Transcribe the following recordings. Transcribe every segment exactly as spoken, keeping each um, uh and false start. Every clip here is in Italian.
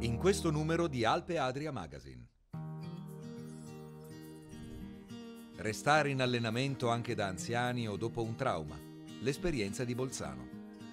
in questo numero di Alpe Adria Magazine. Restare in allenamento anche da anziani o dopo un trauma. L'esperienza di Bolzano.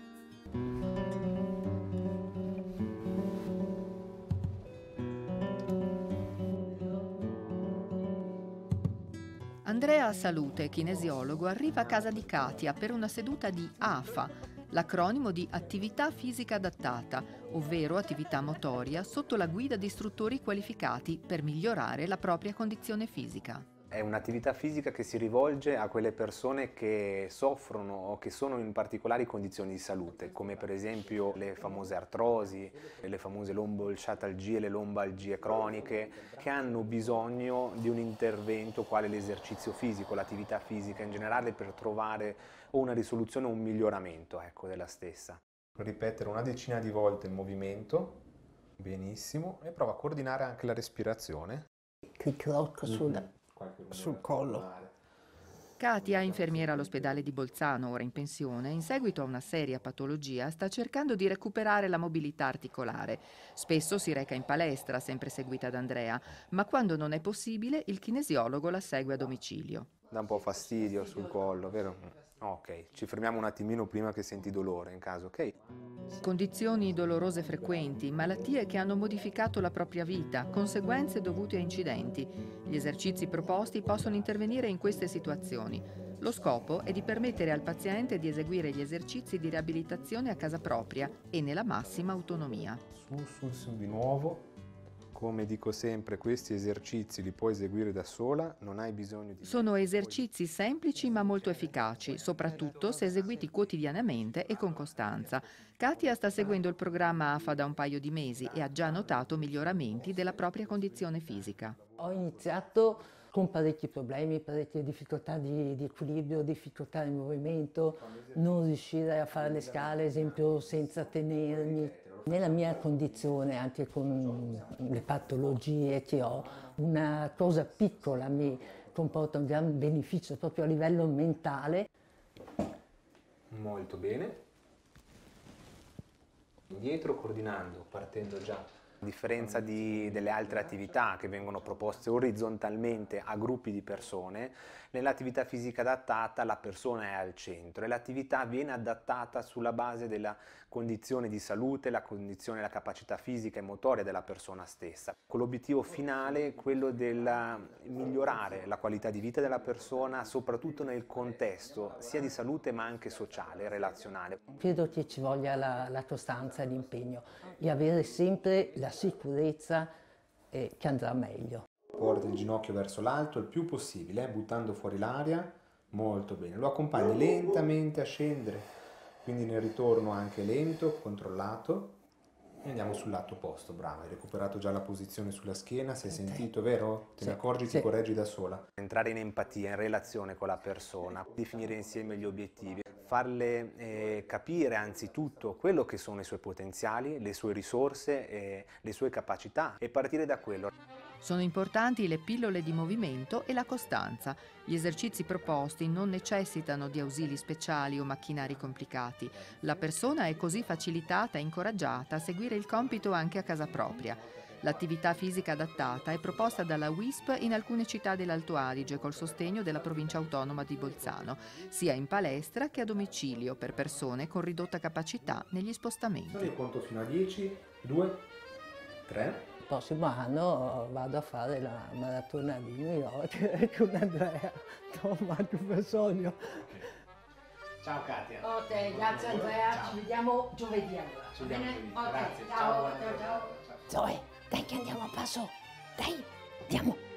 Andrea Salute, kinesiologo, arriva a casa di Katia per una seduta di A F A, l'acronimo di Attività Fisica Adattata, ovvero attività motoria sotto la guida di istruttori qualificati per migliorare la propria condizione fisica. È un'attività fisica che si rivolge a quelle persone che soffrono o che sono in particolari condizioni di salute, come per esempio le famose artrosi, le famose lombalciatalgie, le lombalgie croniche, che hanno bisogno di un intervento quale l'esercizio fisico, l'attività fisica in generale, per trovare o una risoluzione o un miglioramento, ecco, della stessa. Ripetere una decina di volte il movimento, benissimo, e prova a coordinare anche la respirazione. Clicco sulla... sul collo. Katia, infermiera all'ospedale di Bolzano, ora in pensione, in seguito a una seria patologia, sta cercando di recuperare la mobilità articolare. Spesso si reca in palestra, sempre seguita da Andrea, ma quando non è possibile il kinesiologo la segue a domicilio. Dà un po' fastidio sul collo, vero? Ok, ci fermiamo un attimino prima che senti dolore, in caso, ok? Condizioni dolorose frequenti, malattie che hanno modificato la propria vita, conseguenze dovute a incidenti. Gli esercizi proposti possono intervenire in queste situazioni. Lo scopo è di permettere al paziente di eseguire gli esercizi di riabilitazione a casa propria e nella massima autonomia. Su, su, su, di nuovo. Come dico sempre, questi esercizi li puoi eseguire da sola, non hai bisogno di... Sono esercizi semplici ma molto efficaci, soprattutto se eseguiti quotidianamente e con costanza. Katia sta seguendo il programma A F A da un paio di mesi e ha già notato miglioramenti della propria condizione fisica. Ho iniziato con parecchi problemi, parecchie difficoltà di, di equilibrio, difficoltà di movimento, non riuscire a fare le scale, ad esempio, senza tenermi. Nella mia condizione, anche con le patologie che ho, una cosa piccola mi comporta un gran beneficio proprio a livello mentale. Molto bene. Indietro, coordinando, partendo già. A differenza di, delle altre attività che vengono proposte orizzontalmente a gruppi di persone, nell'attività fisica adattata la persona è al centro e l'attività viene adattata sulla base della condizione di salute, la condizione, la capacità fisica e motoria della persona stessa, con l'obiettivo finale quello di migliorare la qualità di vita della persona, soprattutto nel contesto sia di salute ma anche sociale e relazionale. Credo che ci voglia la, la costanza e l'impegno e avere sempre la sicurezza eh, che andrà meglio. Porta il ginocchio verso l'alto il più possibile, eh, buttando fuori l'aria, molto bene. Lo accompagni lentamente a scendere, quindi nel ritorno anche lento, controllato. E andiamo sul lato opposto, brava, hai recuperato già la posizione sulla schiena, sei sentito, vero? Te ne accorgi, ti correggi da sola. Entrare in empatia, in relazione con la persona, definire insieme gli obiettivi, farle eh, capire anzitutto quello che sono i suoi potenziali, le sue risorse, eh, le sue capacità e partire da quello. Sono importanti le pillole di movimento e la costanza. Gli esercizi proposti non necessitano di ausili speciali o macchinari complicati. La persona è così facilitata e incoraggiata a seguire il compito anche a casa propria. L'attività fisica adattata è proposta dalla W I S P in alcune città dell'Alto Adige col sostegno della provincia autonoma di Bolzano, sia in palestra che a domicilio per persone con ridotta capacità negli spostamenti. Io conto fino a dieci, due, tre. Il prossimo anno vado a fare la maratona di New York con Andrea. Toma, tu per sogno. Ciao Katia. Ok, grazie Andrea, Ciao. ci vediamo giovedì allora. Ci vediamo Bene? giovedì. Ok, Grazie. ciao, Ciao, ciao, ciao. Zoe, dai che andiamo a passo. Dai, andiamo.